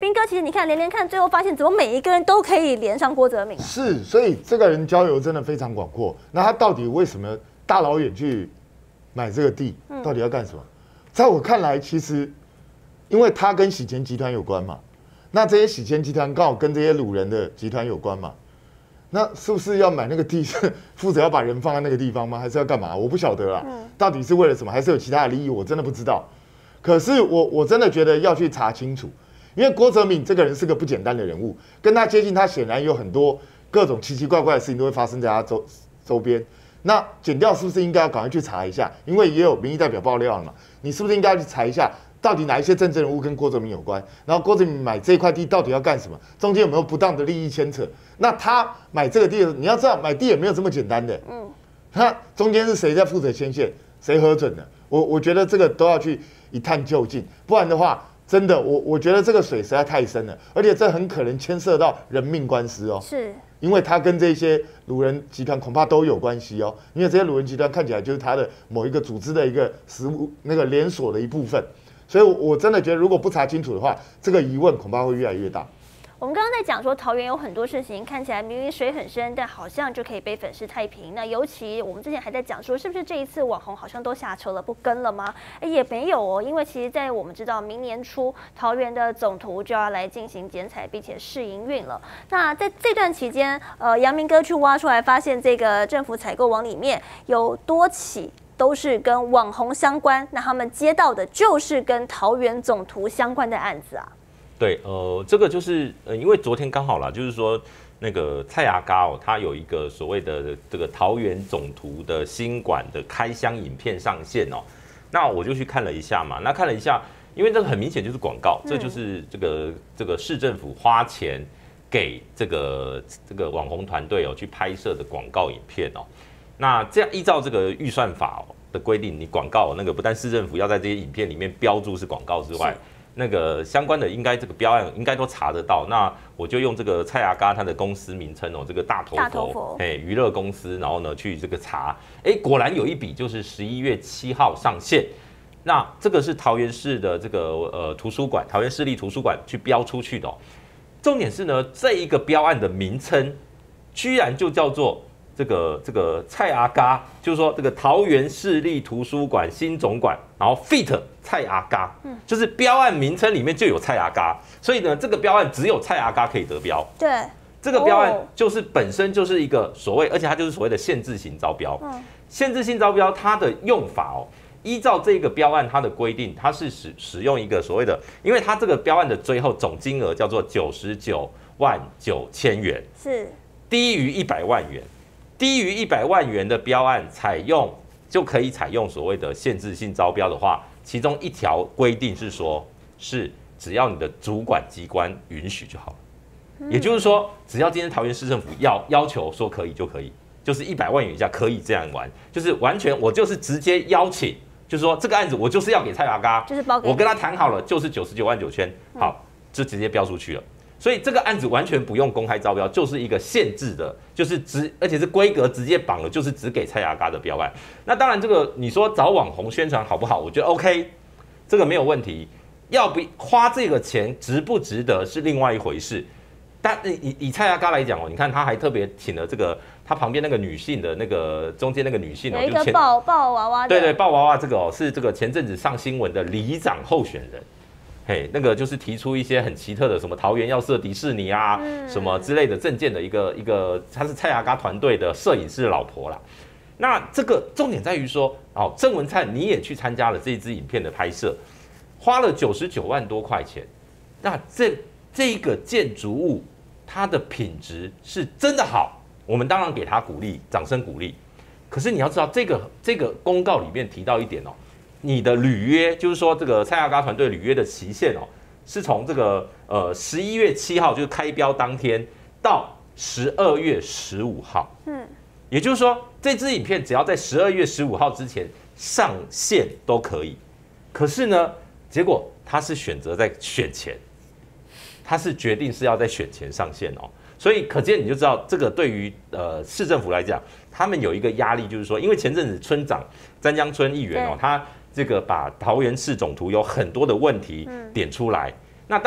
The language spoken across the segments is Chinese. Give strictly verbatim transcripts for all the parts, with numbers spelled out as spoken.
斌哥，其实你看连连看，最后发现怎么每一个人都可以连上郭哲铭啊？ 是，所以这个人交友真的非常广阔。那他到底为什么大老远去买这个地？到底要干什么？在我看来，其实因为他跟洗钱集团有关嘛，那这些洗钱集团刚好跟这些掳人的集团有关嘛。那是不是要买那个地，负责要把人放在那个地方吗？还是要干嘛？我不晓得啦。嗯、到底是为了什么？还是有其他的利益？我真的不知道。可是我我真的觉得要去查清楚，因为郭哲铭这个人是个不简单的人物，跟他接近，他显然有很多各种奇奇怪怪的事情都会发生在他周周边。那检调是不是应该要赶快去查一下？因为也有民意代表爆料了嘛，你是不是应该要去查一下？到底哪一些政治人物跟郭哲铭有关？然后郭哲铭买这块地到底要干什么？中间有没有不当的利益牵扯？那他买这个地，你要知道买地也没有这么简单的。嗯，他中间是谁在负责牵线，谁核准的？我我觉得这个都要去一探究竟，不然的话，真的我我觉得这个水实在太深了，而且这很可能牵涉到人命官司哦。是，因为他跟这些掳人集团恐怕都有关系哦，因为这些掳人集团看起来就是他的某一个组织的一个实物那个连锁的一部分。所以，我真的觉得，如果不查清楚的话，这个疑问恐怕会越来越大。 我们刚刚在讲说，桃园有很多事情看起来明明水很深，但好像就可以被粉饰太平。那尤其我们之前还在讲说，是不是这一次网红好像都下车了，不跟了吗？哎，也没有哦，因为其实，在我们知道明年初桃园的总图就要来进行剪彩，并且试营运了。那在这段期间，呃，阳明哥去挖出来，发现这个政府采购网里面有多起都是跟网红相关，那他们接到的就是跟桃园总图相关的案子啊。 对，呃，这个就是呃，因为昨天刚好啦，就是说那个蔡阿嘎哦，他有一个所谓的这个桃园总图的新馆的开箱影片上线哦，那我就去看了一下嘛，那看了一下，因为这个很明显就是广告，这就是这个这个市政府花钱给这个这个网红团队哦去拍摄的广告影片哦。那这样依照这个预算法的规定，你广告那个不但市政府要在这些影片里面标注是广告之外，那个相关的应该这个标案应该都查得到。那我就用这个蔡阿嘎他的公司名称哦，这个大头佛哎娱乐公司，然后呢去这个查，哎果然有一笔就是十一月七号上线。那这个是桃园市的这个呃图书馆，桃园市立图书馆去标出去的哦。重点是呢，这一个标案的名称居然就叫做这个这个蔡阿嘎，就是说这个桃园市立图书馆新总馆，然后 fit 蔡阿嘎，嗯，就是标案名称里面就有蔡阿嘎，所以呢，这个标案只有蔡阿嘎可以得标。 对， 这个标案就是本身就是一个所谓，而且它就是所谓的限制型招标。嗯，限制性招标它的用法哦，依照这个标案它的规定，它是使使用一个所谓的，因为它这个标案的最后总金额叫做九十九万九千元，是低于一百万元。低于一百万元的标案采用就可以采用所谓的限制性招标的话，其中一条规定是说，是只要你的主管机关允许就好了。也就是说，只要今天桃园市政府要要求说可以就可以，就是一百万元以下可以这样玩，就是完全我就是直接邀请，就是说这个案子我就是要给蔡阿嘎，就是包给我跟他谈好了，就是九十九万九千，好，就直接标出去了。所以这个案子完全不用公开招标，就是一个限制的，就是只而且是规格直接绑了，就是只给蔡阿嘎的标案。那当然，这个你说找网红宣传好不好？我觉得 OK， 这个没有问题。要不花这个钱值不值得是另外一回事。但以以蔡阿嘎来讲哦，你看他还特别请了这个他旁边那个女性的那个中间那个女性哦， 有一个抱抱娃娃的， 对对，抱娃娃这个哦是这个前阵子上新闻的里长候选人。嘿，那个就是提出一些很奇特的，什么桃园要设迪士尼啊，嗯、什么之类的政见的一个一个，他是蔡阿嘎团队的摄影师的老婆啦。那这个重点在于说，哦，郑文灿你也去参加了这一支影片的拍摄，花了九十九万多块钱。那这这个建筑物它的品质是真的好，我们当然给他鼓励，掌声鼓励。可是你要知道，这个这个公告里面提到一点哦。你的履约就是说，这个蔡阿嘎团队履约的期限哦，是从这个呃十一月七号，就是开标当天到十二月十五号。嗯，也就是说，这支影片只要在十二月十五号之前上线都可以。可是呢，结果他是选择在选前，他是决定是要在选前上线哦。所以可见你就知道，这个对于呃市政府来讲，他们有一个压力，就是说，因为前阵子村长詹江村议员哦，他这个把桃园市总图有很多的问题点出来，嗯、那当然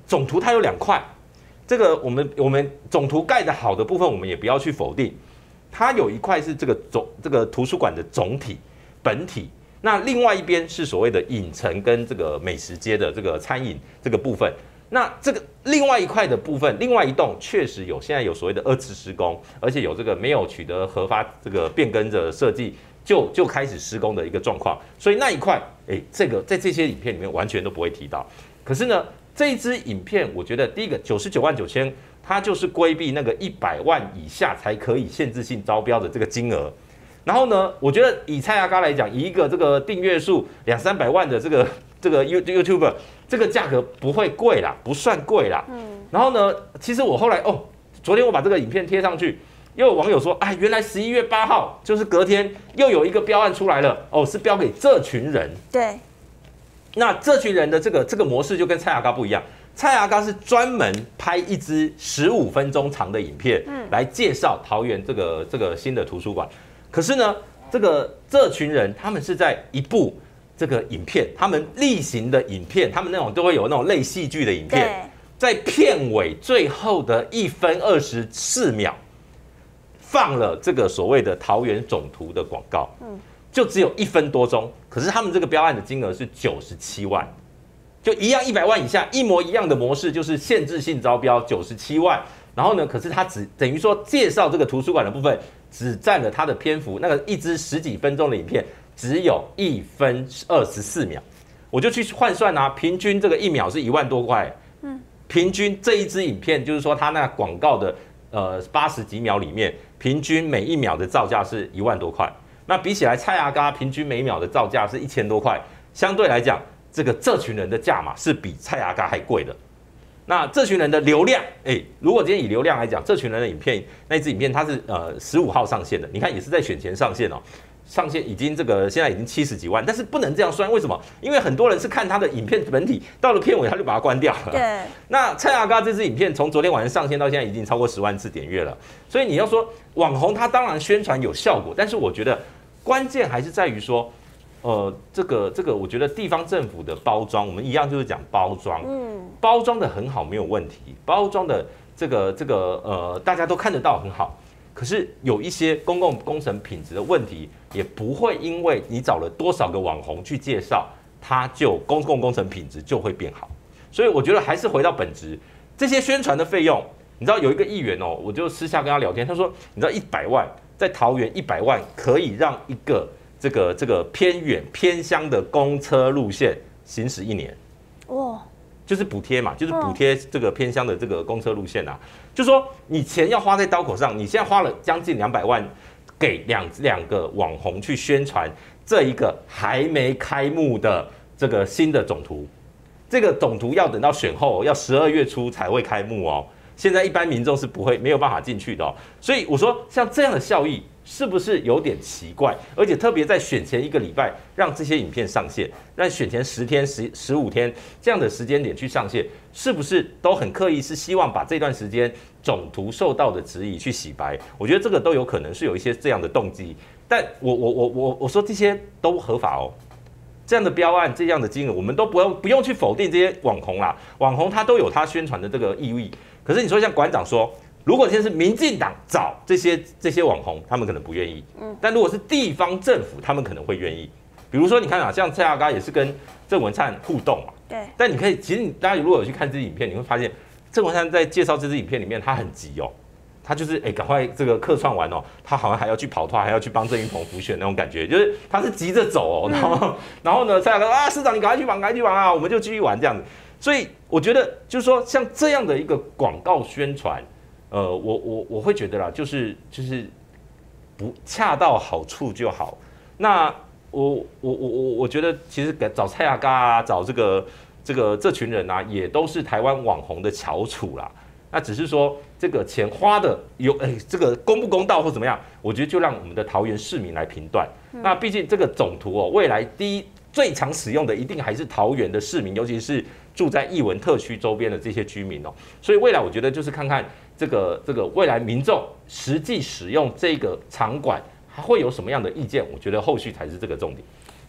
总图它有两块，这个我们我们总图盖的好的部分，我们也不要去否定，它有一块是这个总这个图书馆的总体本体，那另外一边是所谓的影城跟这个美食街的这个餐饮这个部分。那这个另外一块的部分，另外一栋确实有现在有所谓的二次施工，而且有这个没有取得核发这个变更的设计就就开始施工的一个状况，所以那一块，哎，这个在这些影片里面完全都不会提到。可是呢，这一支影片，我觉得第一个九十九万九千，它就是规避那个一百万以下才可以限制性招标的这个金额。然后呢，我觉得以蔡阿嘎来讲，以一个这个订阅数两三百万的这个这个 YouTuber， 这个价格不会贵啦，不算贵啦。嗯。然后呢，其实我后来哦，昨天我把这个影片贴上去，又有网友说，哎，原来十一月八号就是隔天又有一个标案出来了，哦，是标给这群人。 对。 那这群人的这个这个模式就跟蔡阿嘎不一样，蔡阿嘎是专门拍一支十五分钟长的影片，嗯，来介绍桃园这个这个新的图书馆。可是呢，这个这群人他们是在一部这个影片，他们例行的影片，他们那种都会有那种类戏剧的影片，在片尾最后的一分二十四秒放了这个所谓的桃园总图的广告，嗯，就只有一分多钟。可是他们这个标案的金额是九十七万，就一样一百万以下，一模一样的模式，就是限制性招标九十七万。然后呢，可是他只等于说介绍这个图书馆的部分。只占了它的篇幅，那个一支十几分钟的影片只有一分二十四秒，我就去换算啊，平均这个一秒是一万多块，嗯，平均这一支影片就是说它那广告的呃八十几秒里面，平均每一秒的造价是一万多块，那比起来蔡阿嘎平均每一秒的造价是一千多块，相对来讲，这个这群人的价码是比蔡阿嘎还贵的。那这群人的流量，哎、欸，如果今天以流量来讲，这群人的影片，那一支影片它是呃十五号上线的，你看也是在选前上线哦，上线已经这个现在已经七十几万，但是不能这样算，为什么？因为很多人是看他的影片本体，到了片尾他就把它关掉了。 对。 那蔡阿嘎这支影片从昨天晚上上线到现在已经超过十万次点阅了，所以你要说网红，他当然宣传有效果，但是我觉得关键还是在于说。呃，这个这个，我觉得地方政府的包装，我们一样就是讲包装，嗯，包装的很好没有问题，包装的这个这个呃，大家都看得到很好。可是有一些公共工程品质的问题，也不会因为你找了多少个网红去介绍，它就公共工程品质就会变好。所以我觉得还是回到本质，这些宣传的费用，你知道有一个议员哦，我就私下跟他聊天，他说，你知道一百万在桃园一百万可以让一个。这个这个偏远偏乡的公车路线行驶一年，哇，就是补贴嘛，就是补贴这个偏乡的这个公车路线啊，就说你钱要花在刀口上，你现在花了将近两百万给两两个网红去宣传这一个还没开幕的这个新的总图，这个总图要等到选后要十二月初才会开幕哦，现在一般民众是不会没有办法进去的哦，所以我说像这样的效益。是不是有点奇怪？而且特别在选前一个礼拜让这些影片上线，让选前十天、十十五天这样的时间点去上线，是不是都很刻意？是希望把这段时间总图受到的质疑去洗白？我觉得这个都有可能是有一些这样的动机。但我我我我我说这些都合法哦，这样的标案、这样的金额，我们都不用不用去否定这些网红啦。网红他都有他宣传的这个意义。可是你说像馆长说。如果现在是民进党找这些这些网红，他们可能不愿意。嗯，但如果是地方政府，他们可能会愿意。比如说，你看啊，像蔡阿嘎也是跟郑文灿互动嘛。对。但你可以，其实你大家如果有去看这支影片，你会发现郑文灿在介绍这支影片里面，他很急哦，他就是哎，赶快这个客串完哦，他好像还要去跑团，还要去帮郑云鹏辅选那种感觉，就是他是急着走哦。然后，嗯、然后呢，蔡阿嘎啊，市长你赶快去忙，赶快去忙啊，我们就继续玩这样子。所以我觉得就是说，像这样的一个广告宣传。呃，我我我会觉得啦，就是就是不恰到好处就好。那我我我我我觉得，其实找蔡阿嘎啊，找这个这个这群人啊，也都是台湾网红的翘楚啦。那只是说这个钱花的有哎，这个公不公道或怎么样，我觉得就让我们的桃园市民来评断。嗯、那毕竟这个总图哦，未来第一最常使用的一定还是桃园的市民，尤其是住在艺文特区周边的这些居民哦。所以未来我觉得就是看看。这个这个未来民众实际使用这个场馆，还会有什么样的意见？我觉得后续才是这个重点。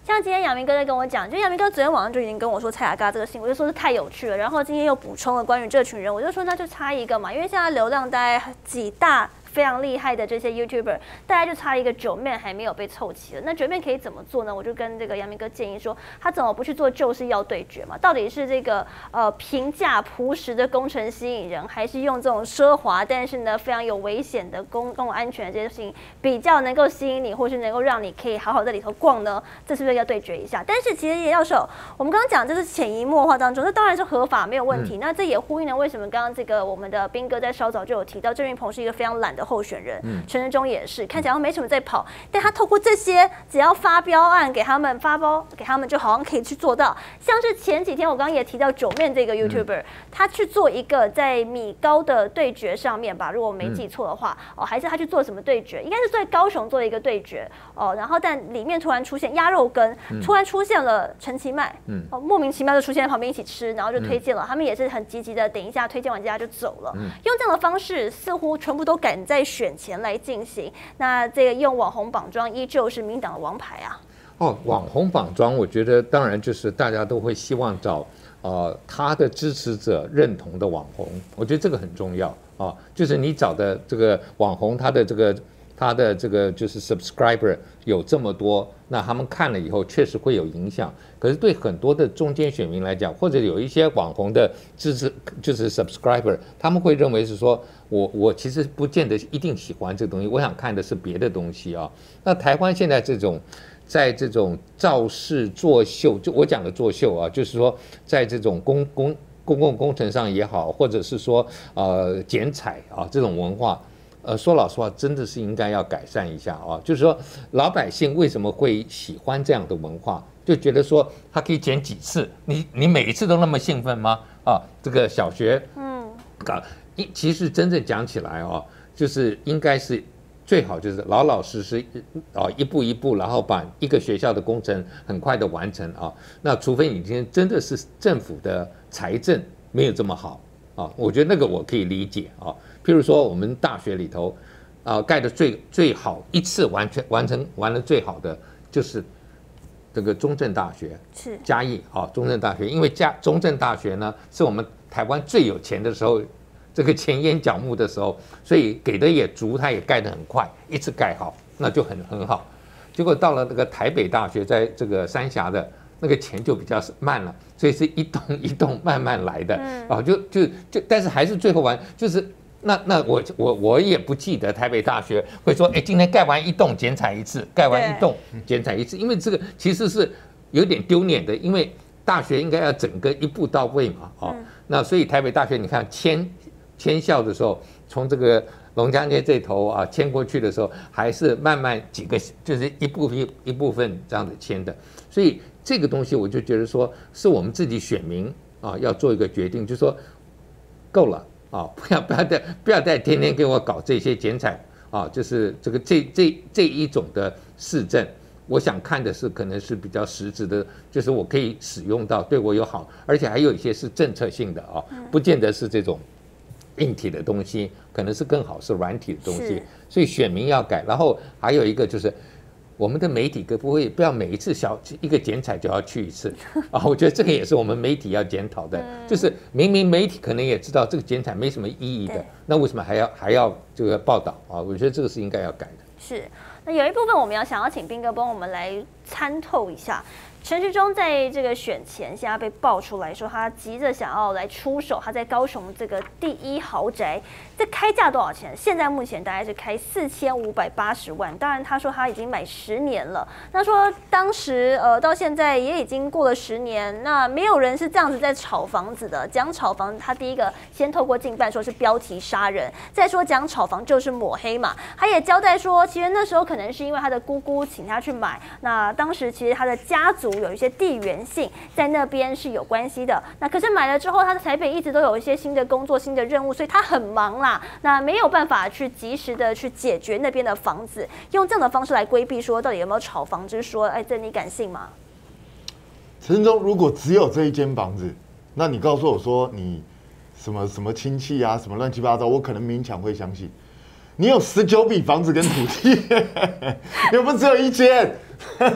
像今天阳明哥在跟我讲，就阳明哥昨天晚上就已经跟我说蔡雅嘎这个新闻，我就说是太有趣了。然后今天又补充了关于这群人，我就说那就差一个嘛，因为现在流量大概几大。非常厉害的这些 YouTuber， 大概就差一个九妹还没有被凑齐了。那九妹可以怎么做呢？我就跟这个阳明哥建议说，他怎么不去做就是要对决嘛？到底是这个呃平价朴实的工程吸引人，还是用这种奢华但是呢非常有危险的公共安全的这些事情比较能够吸引你，或是能够让你可以好好在里头逛呢？这是不是要对决一下？但是其实叶教授，我们刚刚讲这是潜移默化当中，这当然是合法没有问题。嗯、那这也呼应了为什么刚刚这个我们的彬哥在稍早就有提到，郑运鹏是一个非常懒的候选人。嗯陈时中也是，看起来好像没什么在跑，但他透过这些，只要发标案给他们发包给他们，就好像可以去做到。像是前几天我刚刚也提到九面这个 YouTuber，、嗯、他去做一个在米糕的对决上面吧，如果我没记错的话，嗯、哦，还是他去做什么对决？应该是在高雄做一个对决哦，然后但里面突然出现鸭肉羹，嗯、突然出现了陈其迈，嗯、哦，莫名其妙就出现在旁边一起吃，然后就推荐了，嗯、他们也是很积极的，等一下推荐完大家就走了，嗯、用这样的方式，似乎全部都赶在选前来进行，那这个用网红绑桩依旧是民党的王牌啊。 哦，网红绑桩，我觉得当然就是大家都会希望找呃他的支持者认同的网红，我觉得这个很重要啊。就是你找的这个网红，他的这个他的这个就是 subscriber 有这么多，那他们看了以后确实会有影响。可是对很多的中间选民来讲，或者有一些网红的支持就是 subscriber， 他们会认为是说。我我其实不见得一定喜欢这个东西，我想看的是别的东西啊。那台湾现在这种，在这种造势作秀，就我讲的作秀啊，就是说在这种公公公共工程上也好，或者是说呃剪彩啊这种文化，呃说老实话，真的是应该要改善一下啊。就是说老百姓为什么会喜欢这样的文化，就觉得说他可以剪几次，你你每一次都那么兴奋吗？啊，这个小学嗯搞。一其实真正讲起来哦，就是应该是最好就是老老实实啊，一步一步，然后把一个学校的工程很快的完成啊。那除非你今天真的是政府的财政没有这么好啊，我觉得那个我可以理解啊。譬如说我们大学里头啊盖的最最好一次完全完成完了最好的就是这个中正大学，是嘉义啊中正大学，因为嘉中正大学呢是我们台湾最有钱的时候。这个前沿角目的时候，所以给的也足，它也盖得很快，一次盖好，那就很很好。结果到了那个台北大学，在这个三峡的那个钱就比较慢了，所以是一栋一栋慢慢来的，嗯、啊，就就就，但是还是最后完，就是那那我我我也不记得台北大学会说，哎，今天盖完一栋剪彩一次，盖完一栋剪彩一次，因为这个其实是有点丢脸的，因为大学应该要整个一步到位嘛，哦，嗯、那所以台北大学你看迁。迁校的时候，从这个龙江街这头啊迁过去的时候，还是慢慢几个，就是一部分一部分这样子迁的。所以这个东西我就觉得说，是我们自己选民啊要做一个决定，就说够了啊，不要不要再不要再天天给我搞这些剪彩啊，就是这个这这这一种的市政。我想看的是，可能是比较实质的，就是我可以使用到，对我有好，而且还有一些是政策性的啊，不见得是这种。硬体的东西可能是更好，是软体的东西，所以选民要改。然后还有一个就是，我们的媒体可不可以不要每一次小一个剪彩就要去一次啊？我觉得这个也是我们媒体要检讨的，嗯、就是明明媒体可能也知道这个剪彩没什么意义的，那为什么还要还要这个报道啊？我觉得这个是应该要改的。 是，那有一部分我们要想要请彬哥帮我们来参透一下。陈时中在这个选前，现在被爆出来说，他急着想要来出手，他在高雄这个第一豪宅，这开价多少钱？现在目前大概是开四千五百八十万。当然，他说他已经买十年了。他说当时呃到现在也已经过了十年，那没有人是这样子在炒房子的。讲炒房，他第一个先透过竞办说是标题杀人，再说讲炒房就是抹黑嘛。他也交代说，其实那时候可能是因为他的姑姑请他去买，那当时其实他的家族。有一些地缘性在那边是有关系的，那可是买了之后，他在台北一直都有一些新的工作、新的任务，所以他很忙啦，那没有办法去及时的去解决那边的房子，用这样的方式来规避说到底有没有炒房之说，哎，这你敢信吗？ 陈时中如果只有这一间房子，那你告诉我说你什么什么亲戚啊，什么乱七八糟，我可能勉强会相信。你有十九笔房子跟土地，又不只有一间。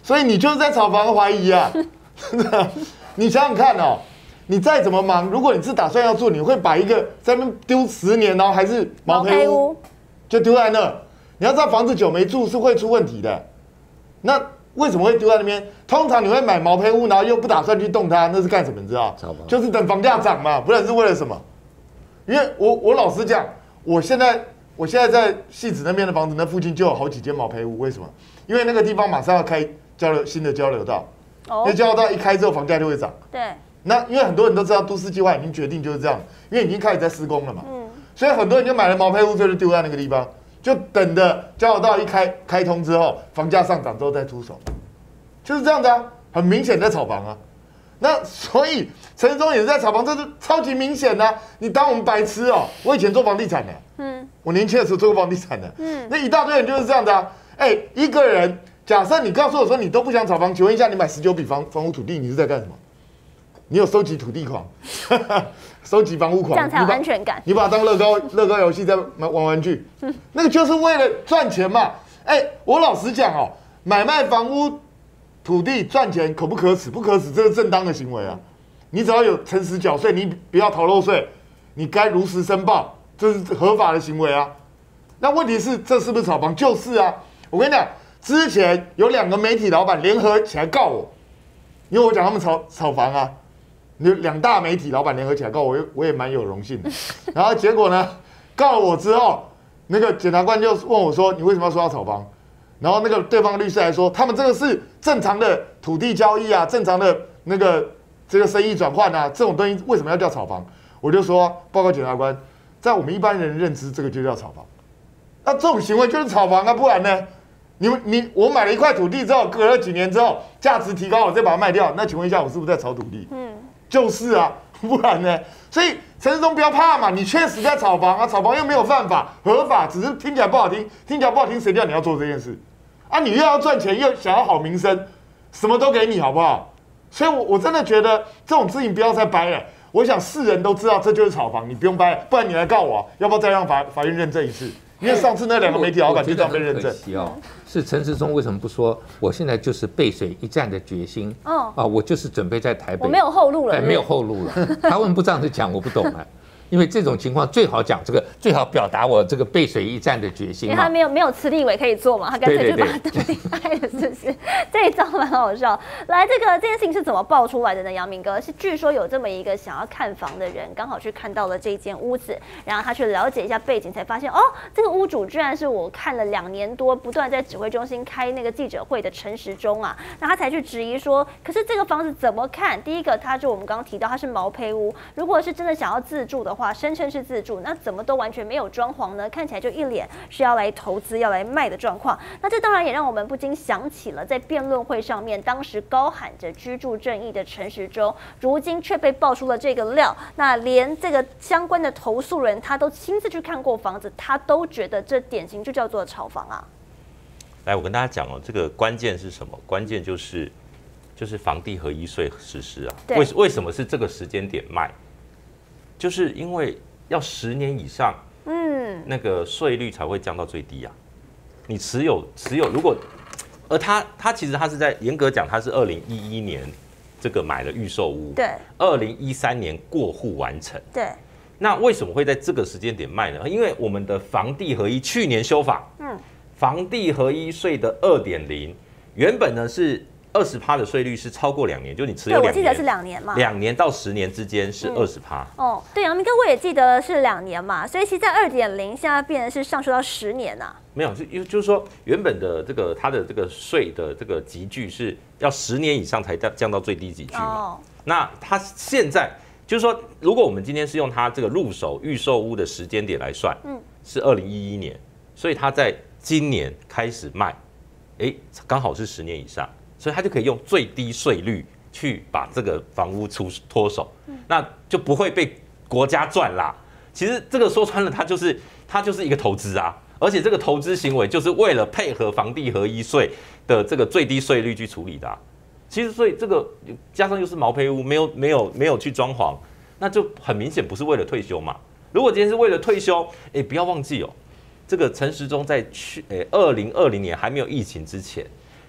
所以你就是在炒房怀疑啊。你想想看哦，你再怎么忙，如果你是打算要做，你会把一个在那边丢十年，然后还是毛坯屋，就丢在那。你要知道房子久没住是会出问题的。那为什么会丢在那边？通常你会买毛坯屋，然后又不打算去动它，那是干什么？你知道？就是等房价涨嘛，不然是为了什么？因为我我老实讲，我现在我现在在汐止那边的房子，那附近就有好几间毛坯屋。为什么？因为那个地方马上要开交流新的交流道，哦，那交流道一开之后，房价就会涨。对。那因为很多人都知道，都市计划已经决定就是这样，因为已经开始在施工了嘛。嗯。所以很多人就买了毛坯屋，就丢在那个地方。就等着交流道一开开通之后，房价上涨之后再出手，就是这样子啊，很明显在炒房啊。那所以陈时中也是在炒房，这是超级明显的、啊。你当我们白痴哦？我以前做房地产的，嗯，我年轻的时候做过房地产的，嗯，那一大堆人就是这样的啊。哎、欸，一个人，假设你告诉我说你都不想炒房，请问一下，你买十九笔房房屋土地，你是在干什么？你有收集土地狂，收集房屋狂， 这样才有安全感。 你把它当乐高乐高游戏在玩玩具，那个就是为了赚钱嘛。哎、欸，我老实讲哦，买卖房屋土地赚钱可不可耻？不可耻，这是正当的行为啊。你只要有诚实缴税，你不要逃漏税，你该如实申报，这是合法的行为啊。那问题是，这是不是炒房？就是啊。我跟你讲，之前有两个媒体老板联合起来告我，因为我讲他们炒炒房啊。两大媒体老板联合起来告我，我也蛮有荣幸的。然后结果呢，告了我之后，那个检察官就问我说：“你为什么要说要炒房？”然后那个对方律师还说：“他们这个是正常的土地交易啊，正常的那个这个生意转换啊，这种东西为什么要叫炒房？”我就说：“报告检察官，在我们一般人认知，这个就叫炒房。那这种行为就是炒房啊，不然呢？你你我买了一块土地之后，隔了几年之后，价值提高了，再把它卖掉，那请问一下，我是不是在炒土地？”嗯。就是啊，不然呢？所以陈时中不要怕嘛，你确实在炒房啊，炒房又没有犯法，合法，只是听起来不好听，听起来不好听，谁叫你要做这件事啊？你又要赚钱，又想要好名声，什么都给你，好不好？所以我，我我真的觉得这种事情不要再掰了。我想世人都知道这就是炒房，你不用掰，不然你来告我、啊，要不要再让法法院认证一次？因为上次那两个媒体老板就这样被认证。 哦，是陈时中为什么不说我现在就是背水一战的决心？哦，啊，我就是准备在台北， 我没有后路了， 哎，没有后路了。他为什么不这样子讲？我不懂啊。因为这种情况最好讲这个，最好表达我这个背水一战的决心。 因为他没有没有慈立委可以做嘛，他干脆就把他当厉害的，是不是？这一招蛮好笑。来，这个这件事情是怎么爆出来的呢？阳明哥是据说有这么一个想要看房的人，刚好去看到了这间屋子，然后他去了解一下背景，才发现哦，这个屋主居然是我看了两年多，不断在指挥中心开那个记者会的陈时中啊。那他才去质疑说，可是这个房子怎么看？第一个，它就我们刚刚提到它是毛坯屋，如果是真的想要自住的话。声称是自住，那怎么都完全没有装潢呢？看起来就一脸是要来投资、要来卖的状况。那这当然也让我们不禁想起了在辩论会上面，当时高喊着居住正义的陈时中，如今却被爆出了这个料。那连这个相关的投诉人，他都亲自去看过房子，他都觉得这典型就叫做炒房啊。 来，我跟大家讲哦，这个关键是什么？关键就是就是房地合一税实施啊。为为什么是这个时间点卖？就是因为要十年以上，嗯，那个税率才会降到最低啊。你持有持有，如果，而他他其实他是在严格讲，他是二零一一年这个买了预售屋， 对， 二零一三年过户完成， 对。 那为什么会在这个时间点卖呢？因为我们的房地合一去年修法，嗯，房地合一税的二点零，原本呢是。二十趴的税率是超过两年，就你持有两年， 对，我记得是两年嘛， 两年到十年之间是二十趴。 哦，对，阳明哥我也记得是两年嘛，所以其实在二点零现在变成是上修到十年呐、啊。 没有，就就是说原本的这个它的这个税的这个集聚是要十年以上才降到最低集聚嘛。哦、那它现在就是说，如果我们今天是用它这个入手预售屋的时间点来算，嗯，是二零一一年，所以它在今年开始卖，哎，刚好是十年以上。所以他就可以用最低税率去把这个房屋出脱手，那就不会被国家赚啦。其实这个说穿了，它就是它就是一个投资啊，而且这个投资行为就是为了配合房地合一税的这个最低税率去处理的、啊。其实所以这个加上又是毛坯屋，没有没有没有去装潢，那就很明显不是为了退休嘛。如果今天是为了退休，哎，不要忘记哦，这个陈时中在去诶二零二零年还没有疫情之前。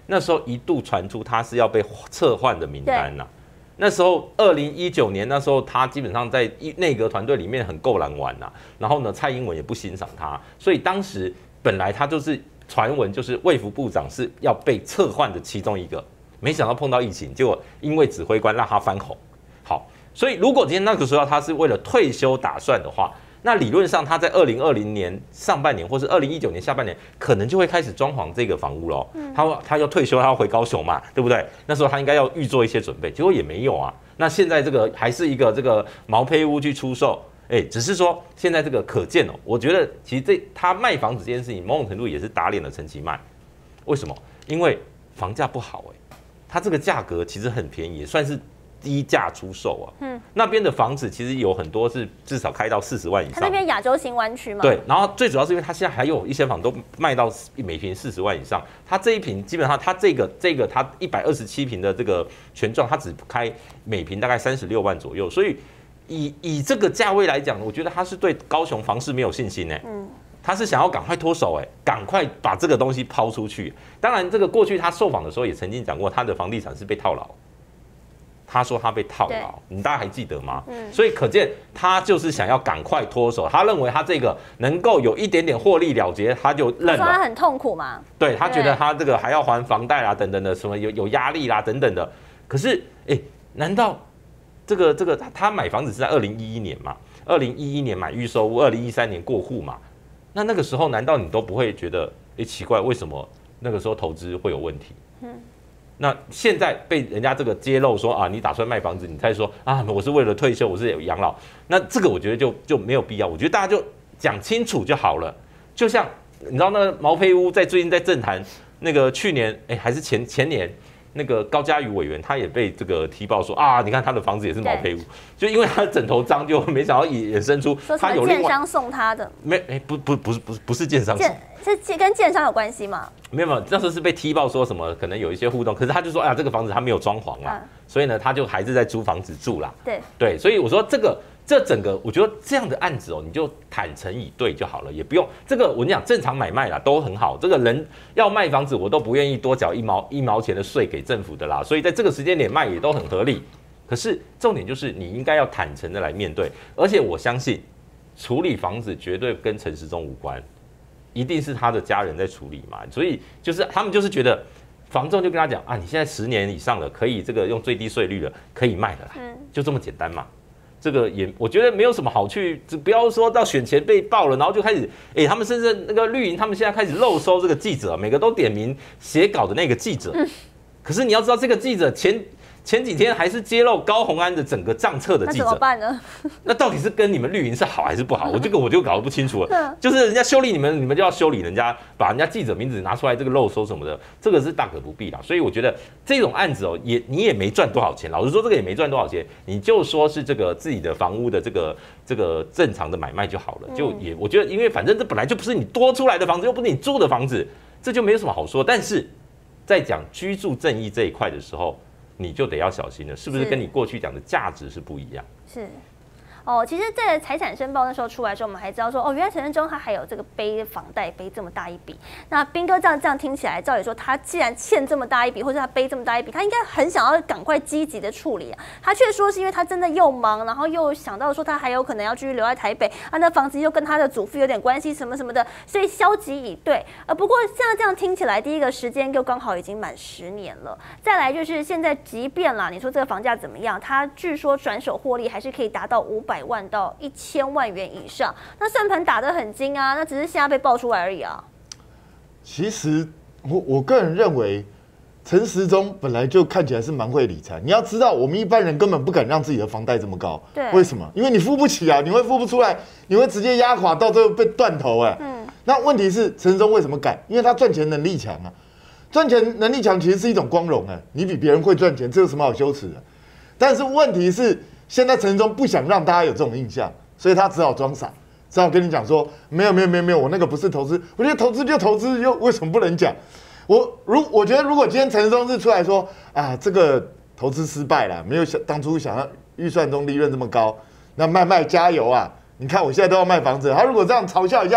那时候一度传出他是要被撤换的名单呐、啊。那时候二零一九年那时候他基本上在内阁团队里面很够难玩呐、啊，然后呢蔡英文也不欣赏他，所以当时本来他就是传闻就是卫福部长是要被撤换的其中一个，没想到碰到疫情，结果因为指挥官让他翻红。好，所以如果今天那个时候他是为了退休打算的话，那理论上他在二零二零年上半年或是二零一九年下半年可能就会开始装潢这个房屋喽。他他要退休，他要回高雄嘛，对不对？那时候他应该要预做一些准备，结果也没有啊。那现在这个还是一个这个毛坯屋去出售，哎，只是说现在这个可见哦，我觉得其实这他卖房子这件事情，某种程度也是打脸了陈其迈。为什么？因为房价不好哎，他这个价格其实很便宜，也算是低价出售啊，嗯，那边的房子其实有很多是至少开到四十万以上。 它那边亚洲新湾区嘛， 对，然后最主要是因为它现在还有一些房都卖到每坪四十万以上，它这一坪基本上它这个这个它一百二十七坪的这个权状，它只开每坪大概三十六万左右，所以以以这个价位来讲，我觉得它是对高雄房市没有信心呢、欸，嗯。他是想要赶快脱手，哎，赶快把这个东西抛出去。当然，这个过去他受访的时候也曾经讲过，他的房地产是被套牢。他说他被套牢，你大家还记得吗？嗯，所以可见他就是想要赶快脱手，他认为他这个能够有一点点获利了结，他就认了。 他说他很痛苦嘛？ 对，他觉得他这个还要还房贷啦，等等的，什么有有压力啦，等等的。可是，哎、欸，难道这个这个他买房子是在二零一一年嘛？二零一一年买预售屋，二零一三年过户嘛？那那个时候难道你都不会觉得，哎、欸，奇怪，为什么那个时候投资会有问题？嗯。那现在被人家这个揭露说啊，你打算卖房子，你才说啊，我是为了退休，我是有养老。那这个我觉得就就没有必要，我觉得大家就讲清楚就好了。就像你知道那个毛坯屋在最近在政坛，那个去年哎、欸、还是前前年，那个高嘉瑜委员他也被这个提报说啊，你看他的房子也是毛坯屋，就因为他枕头脏，就没想到衍生出他有另外建商送他的， 没哎、欸、不不不是不是不是建商送。 这跟建商有关系吗？ 没有没有，那时候是被踢爆说什么可能有一些互动，可是他就说啊，这个房子他没有装潢啦、嗯，所以呢他就还是在租房子住啦。 对对，所以我说这个这整个我觉得这样的案子哦，你就坦诚以对就好了，也不用这个我跟你讲正常买卖啦都很好，这个人要卖房子我都不愿意多缴一毛一毛钱的税给政府的啦，所以在这个时间点卖也都很合理。可是重点就是你应该要坦诚的来面对，而且我相信处理房子绝对跟陈时中无关。一定是他的家人在处理嘛，所以就是他们就是觉得房仲就跟他讲啊，你现在十年以上了，可以这个用最低税率了，可以卖的啦，就这么简单嘛。这个也我觉得没有什么好去，不要说到选前被爆了，然后就开始，哎、欸，他们甚至那个绿营，他们现在开始漏收这个记者，每个都点名写稿的那个记者。嗯、可是你要知道，这个记者前前几天还是揭露高虹安的整个账册的记者， 那怎么办呢？ 那到底是跟你们绿营是好还是不好？我这个我就搞不清楚了。就是人家修理你们，你们就要修理人家，把人家记者名字拿出来这个漏收什么的，这个是大可不必啦。所以我觉得这种案子哦，也你也没赚多少钱。老实说，这个也没赚多少钱，你就说是这个自己的房屋的这个这个正常的买卖就好了。就也我觉得，因为反正这本来就不是你多出来的房子，又不是你租的房子，这就没有什么好说。但是在讲居住正义这一块的时候，你就得要小心了，是不是跟你过去讲的价值是不一样？ 是。哦，其实，在财产申报那时候出来的时候，我们还知道说，哦，原来陈时中他还有这个背房贷背这么大一笔。那彬哥这样这样听起来，照理说他既然欠这么大一笔，或者他背这么大一笔，他应该很想要赶快积极的处理啊。他却说是因为他真的又忙，然后又想到说他还有可能要继续留在台北，啊，那房子又跟他的祖父有点关系，什么什么的，所以消极以对。呃，不过现在这样听起来，第一个时间又刚好已经满十年了。再来就是现在，即便啦，你说这个房价怎么样，他据说转手获利还是可以达到五百。百万到一千万元以上，那算盘打得很精啊，那只是现在被爆出来而已啊。 其实我我个人认为，陈时中本来就看起来是蛮会理财。你要知道，我们一般人根本不敢让自己的房贷这么高。 对， 为什么？因为你付不起啊，你会付不出来，你会直接压垮，到最后被断头哎、欸。嗯。那问题是陈时中为什么敢？因为他赚钱能力强啊，赚钱能力强其实是一种光荣哎、欸，你比别人会赚钱，这有什么好羞耻的？但是问题是。现在陈时中不想让大家有这种印象，所以他只好装傻，只好跟你讲说没有没有没有没有，我那个不是投资，我觉得投资就投资，又为什么不能讲？我如我觉得如果今天陈时中是出来说啊，这个投资失败了，没有想当初想要预算中利润这么高，那卖卖加油啊！你看我现在都要卖房子，他如果这样嘲笑一下，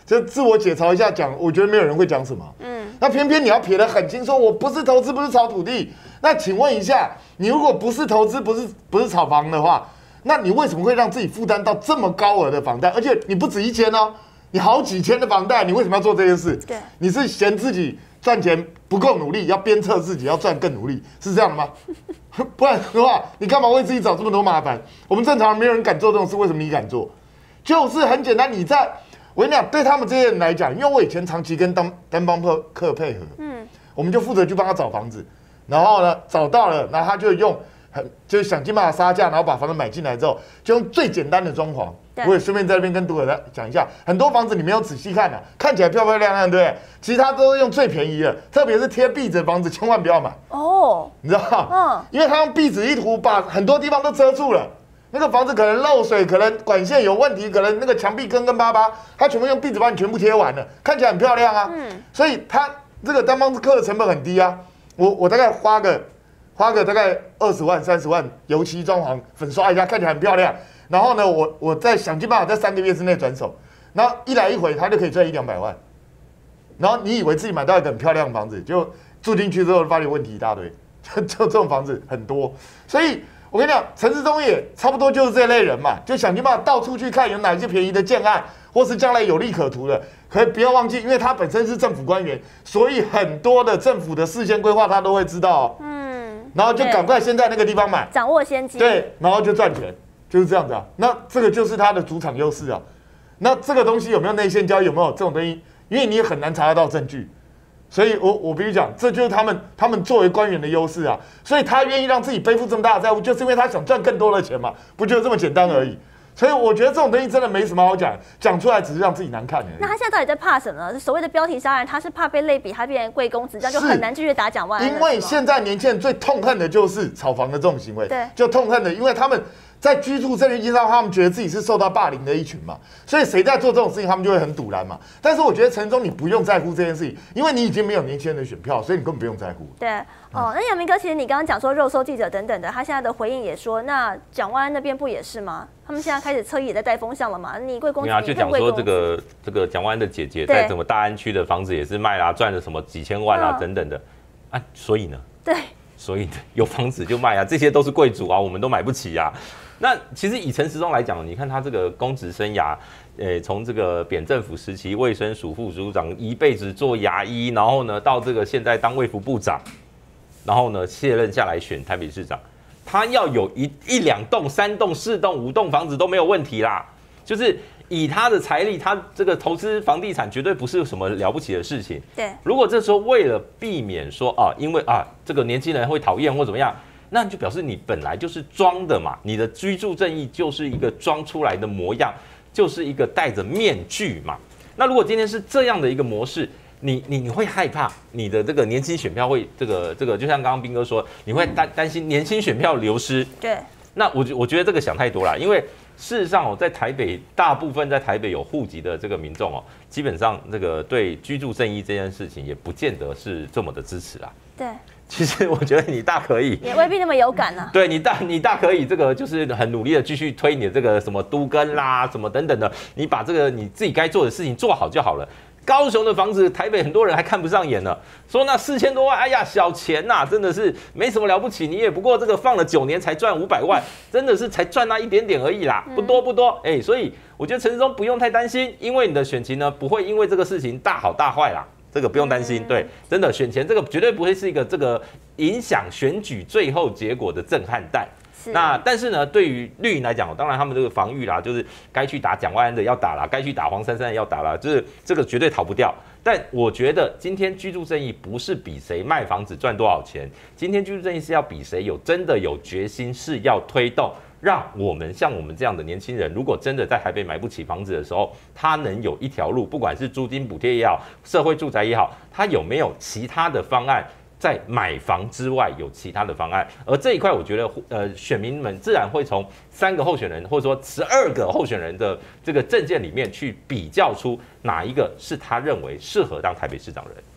就自我解嘲一下讲，我觉得没有人会讲什么。嗯，那偏偏你要撇得很清，说我不是投资，不是炒土地。那请问一下，你如果不是投资，不是不是炒房的话，那你为什么会让自己负担到这么高额的房贷？而且你不止一间哦，你好几千的房贷，你为什么要做这件事？ 对， 你是嫌自己赚钱不够努力，要鞭策自己要赚更努力，是这样的吗？不然的话，你干嘛为自己找这么多麻烦？我们正常人没有人敢做这种事，为什么你敢做？就是很简单，你在我跟你讲，对他们这些人来讲，因为我以前长期跟单单帮客配合，嗯，我们就负责去帮他找房子，然后呢找到了，然后他就用很就是想尽办法杀价，然后把房子买进来之后，就用最简单的装潢。我也顺便在这边跟读者讲一下，很多房子你没有仔细看啊，看起来漂漂亮亮，对不对？其实它都是用最便宜的，特别是贴壁纸的房子，千万不要买哦，你知道吗？嗯，因为它用壁纸一涂，把很多地方都遮住了。那个房子可能漏水，可能管线有问题，可能那个墙壁坑坑巴巴，它全部用壁纸把你全部贴完了，看起来很漂亮啊。嗯，所以它这个单帮客的成本很低啊。我我大概花个花个大概二十万、三十万，油漆装潢、粉刷一下，看起来很漂亮。然后呢，我我再想尽办法在三个月之内转手，然后一来一回，他就可以赚一两百万。然后你以为自己买到一个很漂亮的房子，就住进去之后发现问题一大堆，就就这种房子很多。所以我跟你讲，陈时中也差不多就是这类人嘛，就想尽办法到处去看有哪一些便宜的建案，或是将来有利可图的。可以不要忘记，因为他本身是政府官员，所以很多的政府的事先规划他都会知道、哦。嗯，然后就赶快先在那个地方买， 掌握先机。 对，然后就赚钱。就是这样子啊，那这个就是他的主场优势啊。那这个东西有没有内线交易？有没有这种东西？因为你也很难查得到证据，所以我我必须讲，这就是他们他们作为官员的优势啊。所以他愿意让自己背负这么大的债务，就是因为他想赚更多的钱嘛，不就这么简单而已。所以我觉得这种东西真的没什么好讲，讲出来只是让自己难看而已。 那他现在到底在怕什么呢？所谓的标题杀人，他是怕被类比，他变成贵公子，这样就很难继续打蒋万安。 因为现在年轻人最痛恨的就是炒房的这种行为， 对， 就痛恨的，因为他们在居住正义基上，他们觉得自己是受到霸凌的一群嘛，所以谁在做这种事情，他们就会很堵拦嘛。但是我觉得陈忠你不用在乎这件事情，因为你已经没有年轻人的选票，所以你根本不用在乎。 对，哦，那阳明哥，其实你刚刚讲说肉搜记者等等的，他现在的回应也说，那蒋万安那边不也是吗？他们现在开始侧翼也在带风向了嘛？你贵公子， 啊，就讲说这个这个蒋万安的姐姐在什么大安区的房子也是卖啦，赚了什么几千万啊、嗯、等等的啊，所以呢？ 对， 所以有房子就卖啊，这些都是贵族啊，我们都买不起啊。那其实以陈时中来讲，你看他这个公职生涯，呃，从这个扁政府时期卫生署副署长，一辈子做牙医，然后呢到这个现在当卫福部长，然后呢卸任下来选台北市长。他要有一一两栋、三栋、四栋、五栋房子都没有问题啦。就是以他的财力，他这个投资房地产绝对不是什么了不起的事情。 对， 如果这时候为了避免说啊，因为啊这个年轻人会讨厌或怎么样，那就表示你本来就是装的嘛，你的居住正义就是一个装出来的模样，就是一个戴着面具嘛。那如果今天是这样的一个模式，你你你会害怕你的这个年轻选票会这个这个，就像刚刚彬哥说，你会担担心年轻选票流失。 对， 那我我觉得这个想太多了，因为事实上哦，在台北大部分在台北有户籍的这个民众哦，基本上这个对居住正义这件事情也不见得是这么的支持啦。 对， 其实我觉得你大可以， 也未必那么有感啊。 对你大你大可以这个就是很努力的继续推你的这个什么都更啦，什么等等的，你把这个你自己该做的事情做好就好了。高雄的房子，台北很多人还看不上眼呢，说那四千多万，哎呀，小钱呐、啊，真的是没什么了不起，你也不过这个放了九年才赚五百万，真的是才赚那一点点而已啦，不多不多，哎、欸，所以我觉得陈时中不用太担心，因为你的选情呢不会因为这个事情大好大坏啦，这个不用担心，对，真的选前这个绝对不会是一个这个影响选举最后结果的震撼弹。那但是呢，对于绿营来讲，当然他们这个防御啦，就是该去打蒋万安的要打啦，该去打黄珊珊的要打啦，就是这个绝对逃不掉。但我觉得今天居住正义不是比谁卖房子赚多少钱，今天居住正义是要比谁有真的有决心是要推动，让我们像我们这样的年轻人，如果真的在台北买不起房子的时候，他能有一条路，不管是租金补贴也好，社会住宅也好，他有没有其他的方案？在买房之外有其他的方案，而这一块我觉得，呃，选民们自然会从三个候选人或者说十二个候选人的这个政见里面去比较出哪一个是他认为适合当台北市长的人。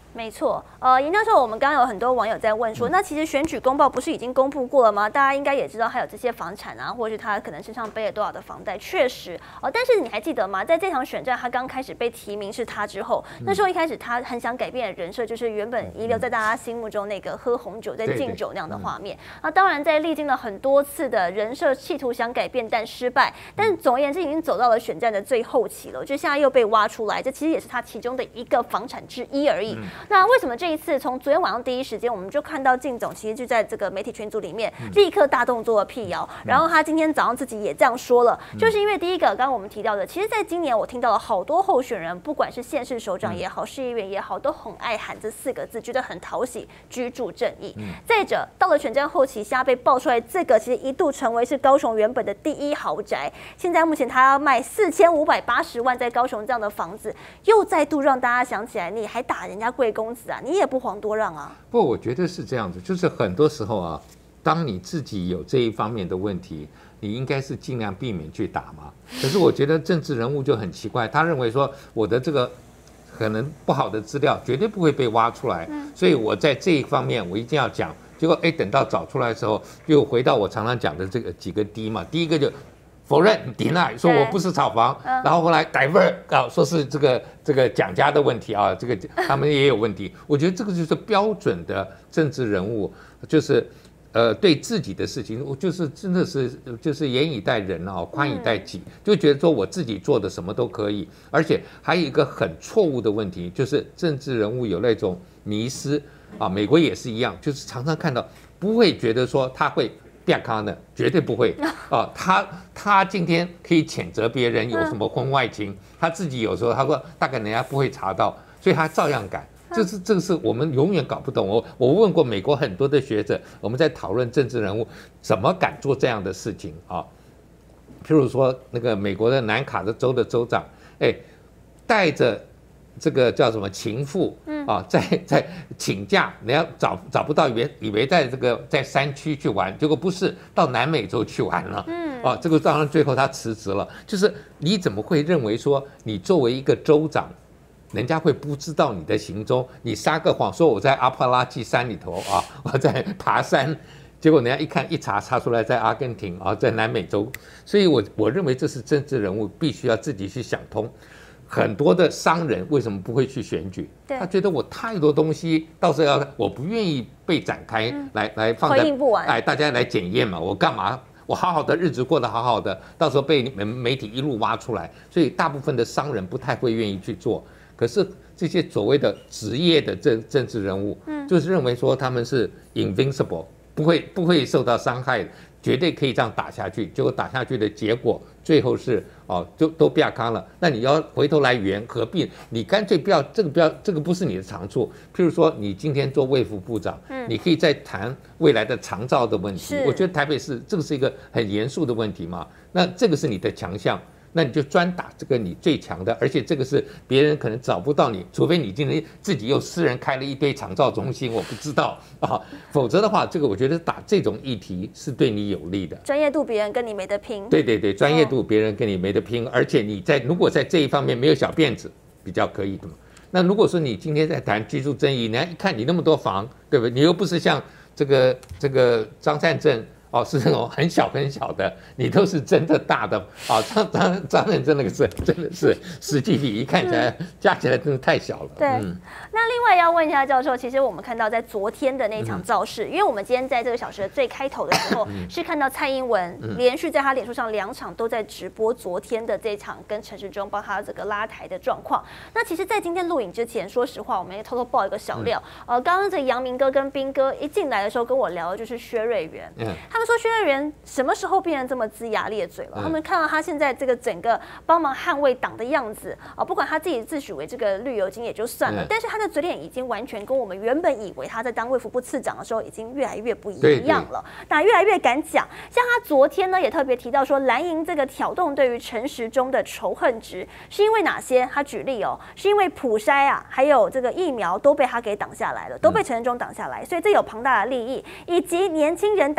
没错，呃，严教授，我们刚刚有很多网友在问说， 嗯、 那其实选举公报不是已经公布过了吗？大家应该也知道还有这些房产啊，或者是他可能身上背了多少的房贷，确实哦。但是你还记得吗？在这场选战他刚开始被提名是他之后，那时候一开始他很想改变的人设，就是原本遗留在大家心目中那个喝红酒在敬酒那样的画面。那当然，在历经了很多次的人设企图想改变但失败，但总而言之已经走到了选战的最后期了，就现在又被挖出来，这其实也是他其中的一个房产之一而已。嗯、那为什么这一次从昨天晚上第一时间，我们就看到靳总其实就在这个媒体群组里面立刻大动作的辟谣，然后他今天早上自己也这样说了，就是因为第一个刚刚我们提到的，其实在今年我听到了好多候选人，不管是县市首长也好，市议员也好，都很爱喊这四个字，觉得很讨喜，居住正义。再者，到了选战后期，现在被爆出来，这个其实一度成为是高雄原本的第一豪宅，现在目前他要卖四千五百八十万在高雄这样的房子，又再度让大家想起来，你还打人家贵公子啊，你也不遑多让啊。 不，我觉得是这样子，就是很多时候啊，当你自己有这一方面的问题，你应该是尽量避免去打嘛。可是我觉得政治人物就很奇怪，他认为说我的这个可能不好的资料绝对不会被挖出来，所以我在这一方面我一定要讲。结果哎，等到找出来的时候，又回到我常常讲的这个几个 D 嘛。第一个就否认 deny 说我不是炒房，然后后来 divert 啊，说是这个这个蒋家的问题啊，这个他们也有问题。我觉得这个就是标准的政治人物，就是呃对自己的事情，我就是真的是就是严以待人啊，宽以待己，就觉得说我自己做的什么都可以。而且还有一个很错误的问题，就是政治人物有那种迷思啊，美国也是一样，就是常常看到不会觉得说他会。变康的绝对不会啊！他他今天可以谴责别人有什么婚外情，他自己有时候他说大概人家不会查到，所以他照样改。这是这个是我们永远搞不懂。我我问过美国很多的学者，我们在讨论政治人物怎么敢做这样的事情啊？譬如说那个美国的南卡的州的州长，哎，带着这个叫什么情妇啊，在在请假，人家找找不到，以为以为在这个在山区去玩，结果不是到南美洲去玩了，嗯，啊，这个当然最后他辞职了。就是你怎么会认为说你作为一个州长，人家会不知道你的行踪？你撒个谎说我在阿帕拉契山里头啊，我在爬山，结果人家一看一查查出来在阿根廷啊，在南美洲。所以我我认为这是政治人物必须要自己去想通。很多的商人为什么不会去选举？他觉得我太多东西，到时候要我不愿意被展开来、嗯、来放在哎大家来检验嘛，我干嘛？我好好的日子过得好好的，到时候被媒体一路挖出来，所以大部分的商人不太会愿意去做。可是这些所谓的职业的政政治人物，嗯，就是认为说他们是 invincible， 不会不会受到伤害的。绝对可以这样打下去，结果打下去的结果，最后是哦，就都不要康了。那你要回头来圆，何必？你干脆不要这个，不要这个不是你的长处。譬如说，你今天做卫福部长，嗯，你可以再谈未来的长照的问题。我觉得台北市这个是一个很严肃的问题嘛，那这个是你的强项。那你就专打这个你最强的，而且这个是别人可能找不到你，除非你今天自己又私人开了一堆长照中心，我不知道啊，否则的话，这个我觉得打这种议题是对你有利的。 专业度别人跟你没得拼。 对对对，专业度别人跟你没得拼，而且你在如果在这一方面没有小辫子，比较可以的嘛。那如果说你今天在谈居住正义，人家一看你那么多房，对不对？你又不是像这个这个张善政。哦，是那种很小很小的，你都是真的大的啊！张张张仁真那个是真的是实际比一看起来、嗯、加起来真的太小了。 对，嗯、那另外要问一下教授，其实我们看到在昨天的那场造势，嗯、因为我们今天在这个小时的最开头的时候，嗯、是看到蔡英文连续在他脸书上两场都在直播昨天的这场跟陈时中帮他这个拉台的状况。那其实，在今天录影之前，说实话，我们也偷偷爆一个小料。嗯、呃，刚刚这个阳明哥跟斌哥一进来的时候跟我聊的就是薛瑞元，嗯、他们说薛瑞元什么时候变成这么龇牙咧嘴了？嗯、他们看到他现在这个整个帮忙捍卫党的样子啊，不管他自己自诩为这个绿油精也就算了，嗯、但是他的嘴脸已经完全跟我们原本以为他在当卫福部次长的时候已经越来越不一样了，那越来越敢讲。像他昨天呢也特别提到说，蓝营这个挑动对于陈时中的仇恨值是因为哪些？他举例哦，是因为普筛啊，还有这个疫苗都被他给挡下来了，都被陈时中挡下来，所以这有庞大的利益，以及年轻人打疫苗的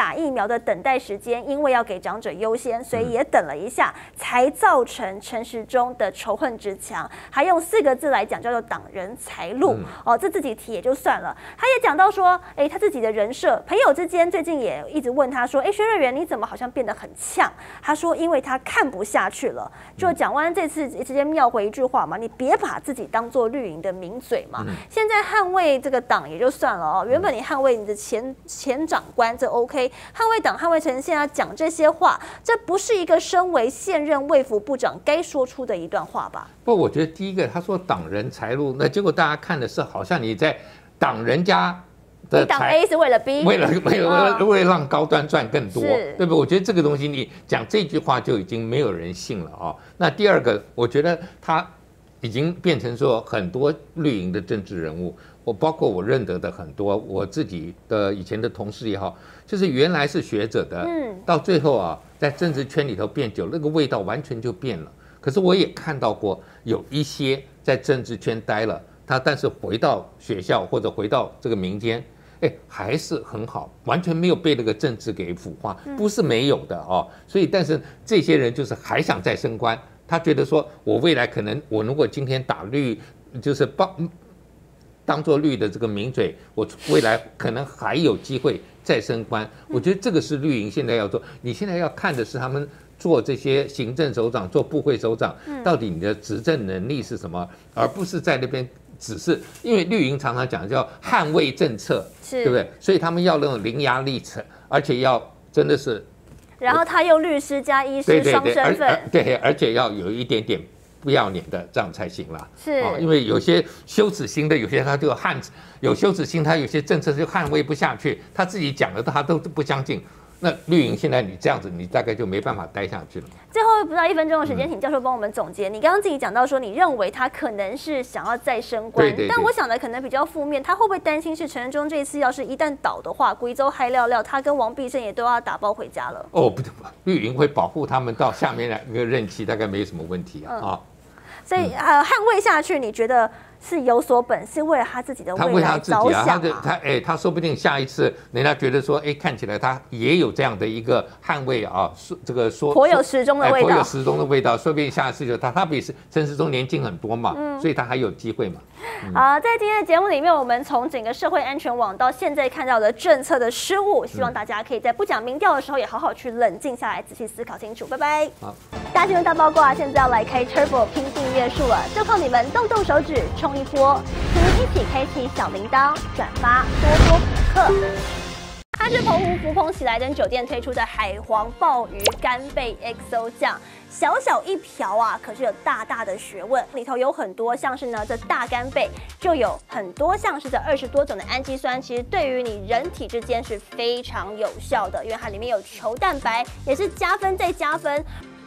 的等待时间，因为要给长者优先，所以也等了一下，才造成陈时中的仇恨之强。还用四个字来讲，叫做挡人财路。嗯、哦，这自己提也就算了，他也讲到说，哎，他自己的人设，朋友之间最近也一直问他说，哎，薛瑞元你怎么好像变得很呛？他说，因为他看不下去了。就蒋万安这次直接妙回一句话嘛，你别把自己当做绿营的名嘴嘛。嗯、现在捍卫这个党也就算了哦，原本你捍卫你的前前长官这 OK， 捍卫党、捍卫成现在讲这些话，这不是一个身为现任卫福部长该说出的一段话吧？ 不，我觉得第一个他说挡人财路，那结果大家看的是好像你在挡人家。 你挡 A 是为了 B， 为了为了为了让高端赚更多，对不对？我觉得这个东西你讲这句话就已经没有人信了啊。那第二个，我觉得他已经变成说很多绿营的政治人物，我包括我认得的很多我自己的以前的同事也好，就是原来是学者的，嗯，到最后啊，在政治圈里头变久，那个味道完全就变了。可是我也看到过有一些在政治圈待了，他但是回到学校或者回到这个民间。哎，还是很好，完全没有被那个政治给腐化，不是没有的哦。所以，但是这些人就是还想再升官，他觉得说，我未来可能，我如果今天打绿，就是帮当做绿的这个名嘴，我未来可能还有机会再升官。我觉得这个是绿营现在要做，你现在要看的是他们做这些行政首长、做部会首长，到底你的执政能力是什么，而不是在那边。只是因为绿营常常讲叫捍卫政策，对不对？所以他们要那种伶牙俐齿，而且要真的是， 然后他又律师加医师双身份， 对，而且要有一点点不要脸的，这样才行啦。 是， 因为有些羞耻心的，有些他就捍有羞耻心，他有些政策就捍卫不下去，他自己讲的他都不相信。那绿营现在你这样子，你大概就没办法待下去了。 最后不到一分钟的时间，请教授帮我们总结。你刚刚自己讲到说，你认为他可能是想要再升官， 对对对， 但我想的可能比较负面。他会不会担心是陈时中这一次要是一旦倒的话，贵州嗨料料，他跟王必胜也都要打包回家了？ 哦，不，绿营会保护他们到下面两个任期，大概没什么问题啊。嗯、啊， 所以呃，捍卫下去，你觉得？是有所本，是为了他自己的未来着想、啊。 他为他自己啊，他他哎，他说不定下一次人家觉得说，哎，看起来他也有这样的一个捍卫啊，说这个说颇有时钟的味道， 颇有时钟的味道，说不定下一次就他，他比陈时中年轻很多嘛，嗯、所以他还有机会嘛。 嗯、好，在今天的节目里面，我们从整个社会安全网到现在看到的政策的失误，希望大家可以在不讲民调的时候，也好好去冷静下来，仔细思考清楚。拜拜。好，大新闻大八卦现在要来开 Turbo 拼订阅数了，就靠你们动动手指冲一波。请您一起开启小铃铛，转发多多补课。它是澎湖福朋喜来登酒店推出的海皇鲍鱼干贝 X O 酱，小小一瓢啊，可是有大大的学问，里头有很多像是呢这大干贝就有很多像是这二十多种的氨基酸，其实对于你人体之间是非常有效的，因为它里面有球蛋白，也是加分再加分。